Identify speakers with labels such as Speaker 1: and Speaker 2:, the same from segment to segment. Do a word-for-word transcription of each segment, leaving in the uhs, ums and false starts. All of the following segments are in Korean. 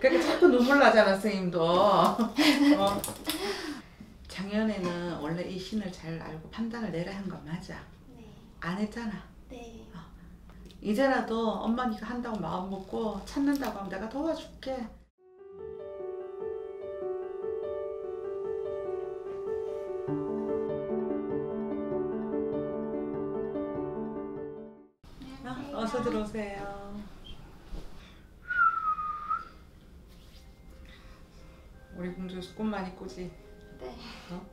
Speaker 1: 그러니까 자꾸 눈물 나잖아 선생님도. 어. 작년에는 원래 이 신을 잘 알고 판단을 내려 한 건 맞아.
Speaker 2: 네.
Speaker 1: 안 했잖아.
Speaker 2: 네.
Speaker 1: 어. 이제라도 엄마 니가 한다고 마음 먹고 찾는다고 하면 내가 도와줄게. 어, 어서 들어오세요. 우리 공주 꿈 많이 꾸지?
Speaker 2: 네.
Speaker 1: 어?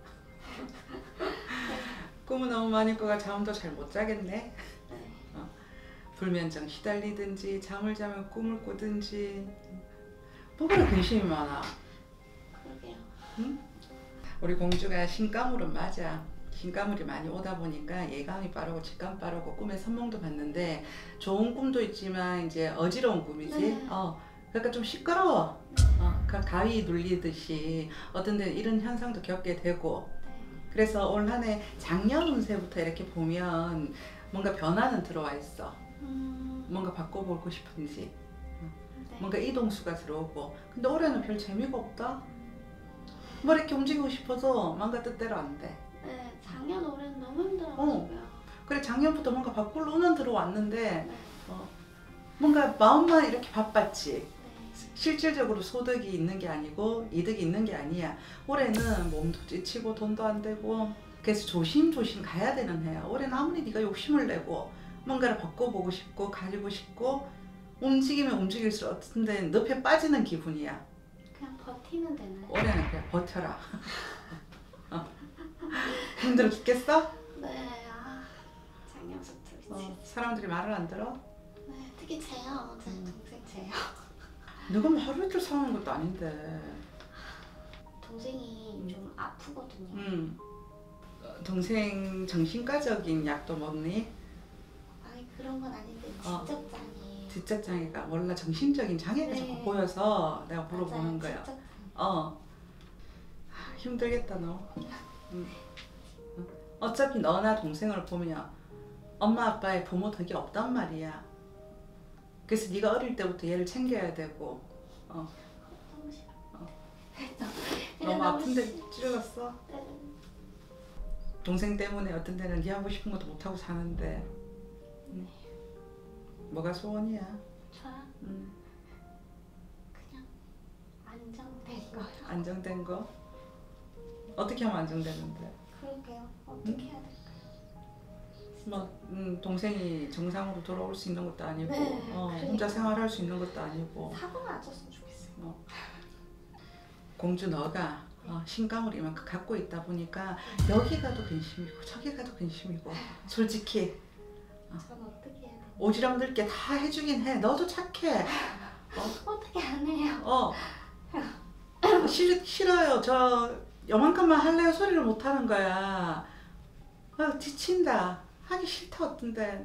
Speaker 1: 꿈은 너무 많이 꾸가 잠도 잘 못 자겠네.
Speaker 2: 네.
Speaker 1: 어. 불면증 시달리든지 잠을 자면 꿈을 꾸든지 뭐가 근심이 많아.
Speaker 2: 그러게요.
Speaker 1: 응? 우리 공주가 신가물은 맞아. 신가물이 많이 오다 보니까 예감이 빠르고 직감 빠르고 꿈에 선몽도 봤는데 좋은 꿈도 있지만 이제 어지러운 꿈이지.
Speaker 2: 네.
Speaker 1: 어. 그러니까 좀 시끄러워. 어, 그 가위 눌리듯이 어떤 데는 이런 현상도 겪게 되고.
Speaker 2: 네.
Speaker 1: 그래서 올 한 해 작년 운세부터 이렇게 보면 뭔가 변화는 들어와 있어.
Speaker 2: 음.
Speaker 1: 뭔가 바꿔보고 싶은지.
Speaker 2: 네.
Speaker 1: 뭔가 이동수가 들어오고. 근데 올해는 별 재미가 없다. 뭐 이렇게 움직이고 싶어도 뭔가 뜻대로 안 돼.
Speaker 2: 네. 작년 올해는 너무 힘들어가지고요.
Speaker 1: 그래 작년부터 뭔가 바꿀 운은 들어왔는데
Speaker 2: 네.
Speaker 1: 어, 뭔가 마음만 이렇게 바빴지.
Speaker 2: 네.
Speaker 1: 실질적으로 소득이 있는 게 아니고 이득이 있는 게 아니야. 올해는 몸도 지치고 돈도 안 되고 그래서 조심조심 가야 되는 해야. 올해는 아무리 네가 욕심을 내고 뭔가를 바꿔보고 싶고 가지고 싶고 움직이면 움직일수록 어떤 데는 늪에 빠지는 기분이야.
Speaker 2: 그냥 버티면 되나요?
Speaker 1: 올해는 그냥 버텨라. 어. 힘들어 죽겠어?
Speaker 2: 네. 아, 작년부터 미치겠어요.
Speaker 1: 어, 사람들이 말을 안 들어?
Speaker 2: 네. 특히 재요. 제
Speaker 1: 음.
Speaker 2: 동생 재요.
Speaker 1: 누가 뭐 하루 이틀 사는 것도 아닌데.
Speaker 2: 동생이
Speaker 1: 음.
Speaker 2: 좀 아프거든요.
Speaker 1: 음. 어, 동생 정신과적인 약도 먹니?
Speaker 2: 아니 그런 건 아닌데
Speaker 1: 어.
Speaker 2: 지적장애.
Speaker 1: 지적장애가 몰라 정신적인 장애가
Speaker 2: 네.
Speaker 1: 자꾸 보여서 내가 물어보는
Speaker 2: 맞아요.
Speaker 1: 거야.
Speaker 2: 지적장애.
Speaker 1: 어. 하, 힘들겠다 너. 응. 어차피 너나 동생을 보면 엄마 아빠의 부모 덕이 없단 말이야. 그래서 네가 어릴 때부터 얘를 챙겨야 되고. 어.
Speaker 2: 너무 싫어.
Speaker 1: 어.
Speaker 2: 너무
Speaker 1: 너무 아픈데
Speaker 2: 싫어.
Speaker 1: 찔렀어?
Speaker 2: 네.
Speaker 1: 동생 때문에 어떤 데는 네 하고 싶은 것도 못하고 사는데. 응. 뭐가 소원이야?
Speaker 2: 저요?
Speaker 1: 응.
Speaker 2: 그냥 안정된 거요.
Speaker 1: 안정된 거? 어떻게 하면 안정되는데?
Speaker 2: 그러게요. 어떻게
Speaker 1: 응?
Speaker 2: 해야 될까요?
Speaker 1: 뭐 음, 동생이 정상으로 돌아올 수 있는 것도 아니고
Speaker 2: 네,
Speaker 1: 어,
Speaker 2: 그러니까.
Speaker 1: 혼자 생활할 수 있는 것도 아니고.
Speaker 2: 사고가 안 쳤으면 좋겠어요.
Speaker 1: 어. 공주 너가 어, 신감을 이만큼 갖고 있다 보니까 여기 가도 근심이고 저기 가도 근심이고 솔직히
Speaker 2: 전 어떻게 해야 돼요?
Speaker 1: 오지랖 넓게 다 해주긴 해. 너도 착해. 어?
Speaker 2: 어떻게 안 해요?
Speaker 1: 어. 싫, 싫어요. 저 요만큼만 할래요 소리를 못 하는 거야. 어, 지친다. 하기 싫다 어떤데.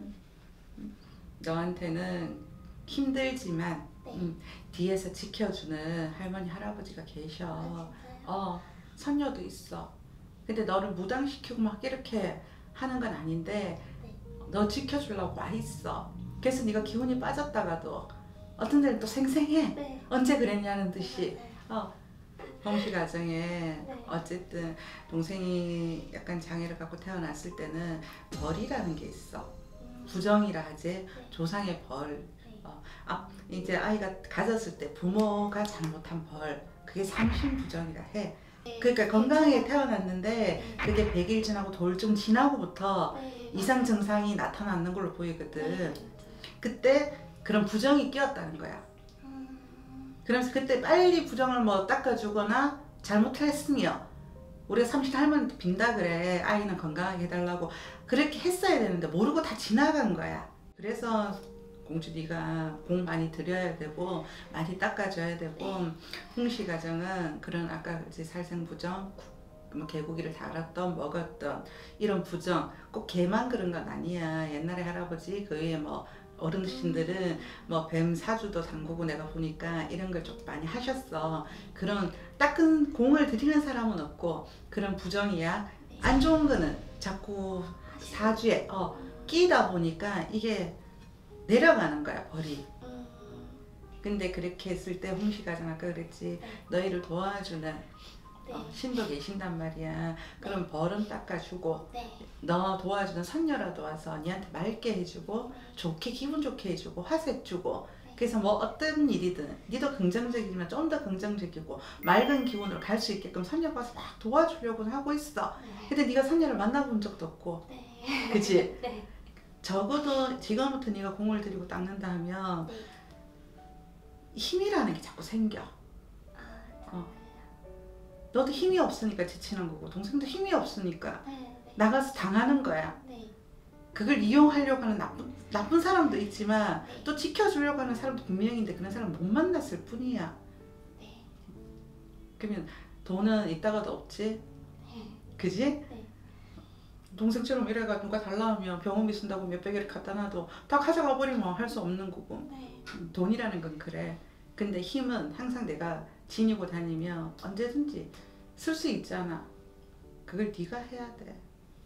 Speaker 1: 너한테는 힘들지만
Speaker 2: 네.
Speaker 1: 음, 뒤에서 지켜주는 할머니 할아버지가 계셔.
Speaker 2: 아, 진짜요?
Speaker 1: 어, 선녀도 있어. 근데 너를 무당시키고 막 이렇게 하는 건 아닌데
Speaker 2: 네.
Speaker 1: 너 지켜주려고 와 있어. 그래서 네가 기운이 빠졌다가도 어떤 데는 또 생생해.
Speaker 2: 네.
Speaker 1: 언제 그랬냐는 듯이.
Speaker 2: 맞아요.
Speaker 1: 어, 홍시 가정에
Speaker 2: 네.
Speaker 1: 어쨌든 동생이 약간 장애를 갖고 태어났을 때는 벌이라는 게 있어.
Speaker 2: 음.
Speaker 1: 부정이라 하지.
Speaker 2: 네.
Speaker 1: 조상의 벌.
Speaker 2: 네.
Speaker 1: 어, 아, 이제 아이가 가졌을 때 부모가 잘못한 벌. 그게 삼신부정이라 해.
Speaker 2: 네.
Speaker 1: 그러니까 건강하게 태어났는데
Speaker 2: 네.
Speaker 1: 그게 백 일 지나고 돌쯤 지나고부터
Speaker 2: 네.
Speaker 1: 이상 증상이 나타나는 걸로 보이거든.
Speaker 2: 네. 맞아요.
Speaker 1: 그때 그런 부정이 끼었다는 거야.
Speaker 2: 음.
Speaker 1: 그래서 그때 빨리 부정을 뭐 닦아주거나 잘못했으며 우리가 삼신 할머니한테 빈다 그래. 아이는 건강하게 해달라고 그렇게 했어야 되는데 모르고 다 지나간 거야. 그래서 공주 네가 공 많이 들여야 되고 많이 닦아줘야 되고 홍시 가정은 그런 아까 이제 살생부정 뭐 개고기를 달았던 먹었던 이런 부정 꼭 개만 그런 건 아니야. 옛날에 할아버지 그 외에 뭐 어르신들은 뭐 뱀 사주도 담그고 내가 보니까 이런 걸 좀 많이 하셨어. 그런 닦은 공을 들이는 사람은 없고 그런 부정이야. 안 좋은 거는 자꾸 사주에 어, 끼다 보니까 이게 내려가는 거야 벌이.
Speaker 2: 음.
Speaker 1: 근데 그렇게 했을 때 홍시가장 아까 그랬지.
Speaker 2: 네.
Speaker 1: 너희를 도와주는
Speaker 2: 네.
Speaker 1: 어, 신도 계신단 말이야. 그럼 벌은 닦아주고
Speaker 2: 네.
Speaker 1: 너 도와주는 선녀라도 와서 니한테 맑게 해주고 좋게 기분 좋게 해주고 화색 주고 그래서 뭐 어떤 일이든 니도 긍정적이지만 좀 더 긍정적이고 맑은 기운으로 갈 수 있게끔 선녀가 와서 막 도와주려고 하고 있어.
Speaker 2: 네.
Speaker 1: 근데 네가 선녀를 만나본 적도 없고
Speaker 2: 네.
Speaker 1: 그치?
Speaker 2: 네.
Speaker 1: 적어도 지금부터 네가 공을 들이고 닦는다 하면
Speaker 2: 네.
Speaker 1: 힘이라는 게 자꾸 생겨.
Speaker 2: 아,
Speaker 1: 어. 너도 힘이 없으니까 지치는 거고 동생도 힘이 없으니까
Speaker 2: 네. 네.
Speaker 1: 나가서 당하는 거야.
Speaker 2: 네.
Speaker 1: 그걸 이용하려고 하는 나쁜, 나쁜 사람도 있지만
Speaker 2: 네.
Speaker 1: 또 지켜주려고 하는 사람도 분명히 있는데 그런 사람 못 만났을 뿐이야.
Speaker 2: 네.
Speaker 1: 그러면 돈은 있다가도 없지?
Speaker 2: 네.
Speaker 1: 그지?
Speaker 2: 네.
Speaker 1: 동생처럼 이래가 누가 달라 하면 병원비 쓴다고 몇백 개를 갖다 놔도 다 가져가 버리면 할 수 없는 거고.
Speaker 2: 네.
Speaker 1: 돈이라는 건 그래. 근데 힘은 항상 내가 지니고 다니면 언제든지 쓸 수 있잖아. 그걸 네가 해야 돼.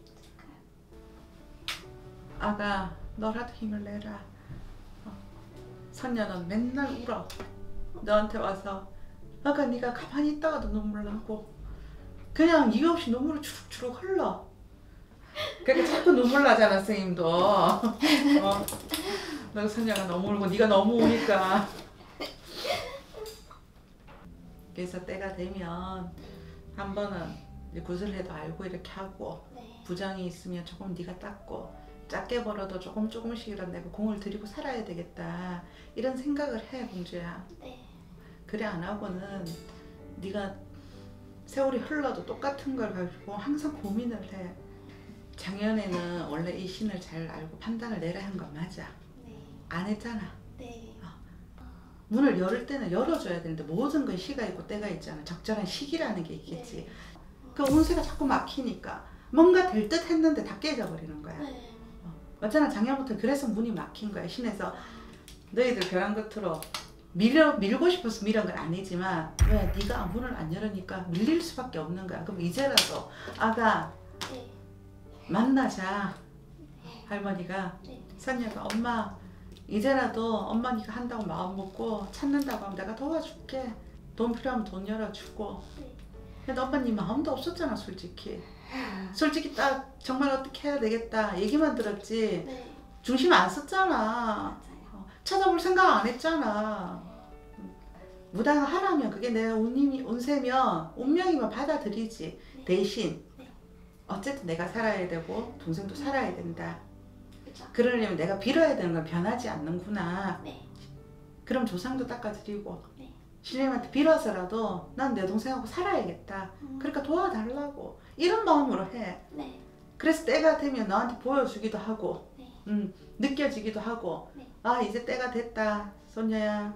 Speaker 1: 아가 너라도 힘을 내라. 어. 선녀는 맨날 울어. 너한테 와서 아가 네가 가만히 있다가도 눈물 나고 그냥 이유 없이 눈물이 주룩주룩 흘러. 그러니까 자꾸 눈물 나잖아 선생님도. 어. 너 선녀가 너무 울고 네가 너무 우니까. 그래서 때가 되면 한 번은 이제 구슬해도 알고 이렇게 하고
Speaker 2: 네.
Speaker 1: 부정이 있으면 조금 네가 닦고 작게 벌어도 조금 조금씩이라도 내가 공을 들이고 살아야 되겠다 이런 생각을 해 공주야.
Speaker 2: 네.
Speaker 1: 그래 안 하고는 네가 세월이 흘러도 똑같은 걸 가지고 항상 고민을 해. 작년에는 원래 이 신을 잘 알고 판단을 내라 한 건 맞아.
Speaker 2: 네.
Speaker 1: 안 했잖아.
Speaker 2: 네.
Speaker 1: 문을 열을 때는 열어줘야 되는데 모든 건 시가 있고 때가 있잖아. 적절한 시기라는 게 있겠지.
Speaker 2: 네.
Speaker 1: 그 운세가 자꾸 막히니까 뭔가 될 듯 했는데 다 깨져버리는 거야.
Speaker 2: 네.
Speaker 1: 어. 맞잖아. 작년부터 그래서 문이 막힌 거야. 신에서 너희들 벼랑 끝으로 밀어, 밀고 싶어서 밀은 건 아니지만 왜 네가 문을 안 열으니까 밀릴 수밖에 없는 거야. 그럼 이제라도 아가
Speaker 2: 네.
Speaker 1: 만나자.
Speaker 2: 네.
Speaker 1: 할머니가
Speaker 2: 네.
Speaker 1: 선녀가 엄마 이제라도 엄마 네가 한다고 마음 먹고 찾는다고 하면 내가 도와줄게. 돈 필요하면 돈 열어주고.
Speaker 2: 네.
Speaker 1: 근데 엄마 네 마음도 없었잖아 솔직히. 솔직히 딱 정말 어떻게 해야 되겠다 얘기만 들었지
Speaker 2: 네.
Speaker 1: 중심 안 썼잖아.
Speaker 2: 맞아요.
Speaker 1: 어, 찾아볼 생각 안 했잖아. 무당을 하라면 그게 내 운임이, 운세면 운명이면 받아들이지.
Speaker 2: 네.
Speaker 1: 대신
Speaker 2: 네.
Speaker 1: 어쨌든 내가 살아야 되고 동생도 살아야 된다.
Speaker 2: 그죠?
Speaker 1: 그러려면 내가 빌어야 되는 건 변하지 않는구나.
Speaker 2: 네.
Speaker 1: 그럼 조상도 닦아드리고
Speaker 2: 네.
Speaker 1: 신령한테 빌어서라도 난 내 동생하고 살아야겠다.
Speaker 2: 음.
Speaker 1: 그러니까 도와달라고 이런 마음으로 해.
Speaker 2: 네.
Speaker 1: 그래서 때가 되면 너한테 보여주기도 하고
Speaker 2: 네.
Speaker 1: 음, 느껴지기도 하고
Speaker 2: 네.
Speaker 1: 아 이제 때가 됐다 손녀야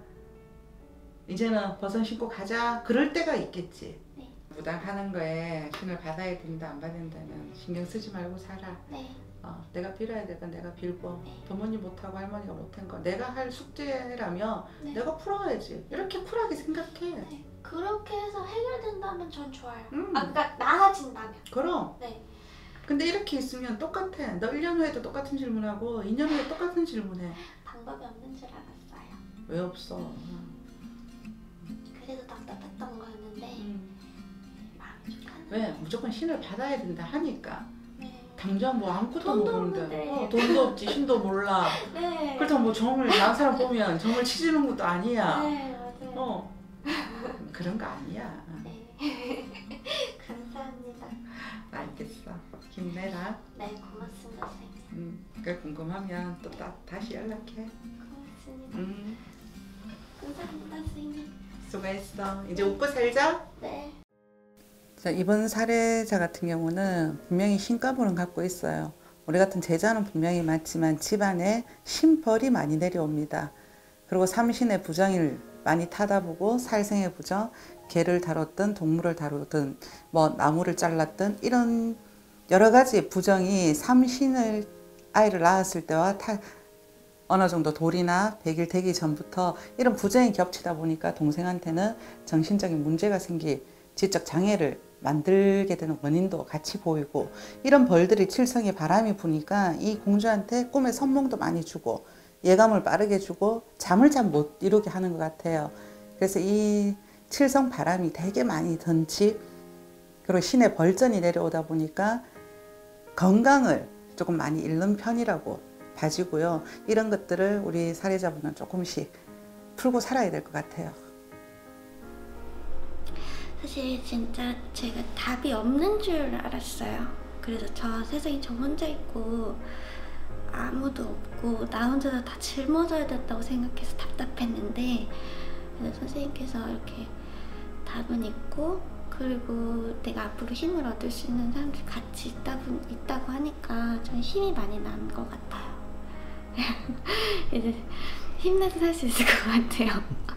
Speaker 1: 이제는 버선 신고 가자 그럴 때가 있겠지.
Speaker 2: 네.
Speaker 1: 무당하는 거에 신을 받아야 된다 안 받는다면 신경 쓰지 말고 살아.
Speaker 2: 네.
Speaker 1: 어, 내가 빌어야 될 건 내가 빌고
Speaker 2: 네.
Speaker 1: 부모님 못하고 할머니가 못한 거 내가 할 숙제라면
Speaker 2: 네.
Speaker 1: 내가 풀어야지. 이렇게 쿨하게 생각해.
Speaker 2: 네. 그렇게 해서 해결된다면 전 좋아요.
Speaker 1: 음.
Speaker 2: 아, 그러니까 나아진다면.
Speaker 1: 그럼.
Speaker 2: 네.
Speaker 1: 근데 이렇게 있으면 똑같아. 너 일 년 후에도 똑같은 질문하고 이 년 후에 똑같은 질문해.
Speaker 2: 방법이 없는 줄 알았어요.
Speaker 1: 왜 없어?
Speaker 2: 그래도 답답했던 거였는데
Speaker 1: 음.
Speaker 2: 마음이 좀 편해.
Speaker 1: 왜? 무조건 신을 받아야 된다 하니까.
Speaker 2: 네.
Speaker 1: 당장 뭐 아무것도
Speaker 2: 돈도
Speaker 1: 모르는데.
Speaker 2: 없는데.
Speaker 1: 어, 돈도 없지, 신도 몰라.
Speaker 2: 네.
Speaker 1: 그렇다고 뭐 점을 난 사람 보면 점을 치지는 것도 아니야.
Speaker 2: 네, 맞아요.
Speaker 1: 어. 그런 거 아니야.
Speaker 2: 네. 감사합니다.
Speaker 1: 알겠어. 힘내라.
Speaker 2: 네, 고맙습니다, 선생님.
Speaker 1: 음, 그 궁금하면 또 다, 다시 연락해.
Speaker 2: 고맙습니다.
Speaker 1: 음,
Speaker 2: 감사합니다, 선생님.
Speaker 1: 수고했어. 이제 웃고 살자.
Speaker 2: 네.
Speaker 1: 자, 이번 사례자 같은 경우는 분명히 신가물은 갖고 있어요. 우리 같은 제자는 분명히 맞지만 집안에 신벌이 많이 내려옵니다. 그리고 삼신의 부정을 많이 타다보고 살생의 부정, 개를 다뤘든 동물을 다루든 뭐 나무를 잘랐든 이런 여러 가지 부정이 삼신을 아이를 낳았을 때와 타, 어느 정도 돌이나 백 일 되기 전부터 이런 부정이 겹치다 보니까 동생한테는 정신적인 문제가 생기 지적 장애를 만들게 되는 원인도 같이 보이고 이런 벌들이 칠성에 바람이 부니까 이 공주한테 꿈에 선몽도 많이 주고 예감을 빠르게 주고 잠을 잘 못 이루게 하는 것 같아요. 그래서 이 칠성 바람이 되게 많이 든 집, 그리고 신의 벌전이 내려오다 보니까 건강을 조금 많이 잃는 편이라고 봐지고요. 이런 것들을 우리 사례자분은 조금씩 풀고 살아야 될 것 같아요.
Speaker 2: 사실 진짜 제가 답이 없는 줄 알았어요. 그래서 저 세상에 저 혼자 있고 아무도 없고 나 혼자서 다 짊어져야 됐다고 생각해서 답답했는데, 그래서 선생님께서 이렇게 답은 있고 그리고 내가 앞으로 힘을 얻을 수 있는 사람들 같이 있다, 있다고 하니까 전 힘이 많이 나는 것 같아요. 이제 힘내서 살 수 있을 것 같아요.